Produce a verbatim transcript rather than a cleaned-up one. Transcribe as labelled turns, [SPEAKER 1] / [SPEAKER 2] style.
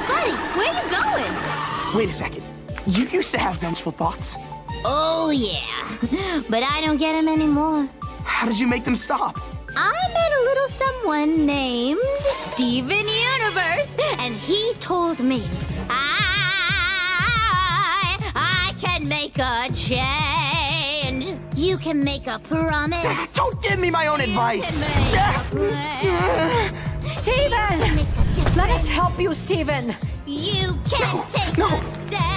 [SPEAKER 1] Buddy, where you going?
[SPEAKER 2] Wait a second. You used to have vengeful thoughts.
[SPEAKER 1] Oh, yeah. But I don't get them anymore.
[SPEAKER 2] How did you make them stop?
[SPEAKER 1] I met a little someone named Steven Universe, and he told me I, I can make a change. You can make a promise.
[SPEAKER 2] Don't give me my own advice.
[SPEAKER 3] Steven! Let us help you, Steven.
[SPEAKER 1] You can take
[SPEAKER 2] no.
[SPEAKER 1] a step.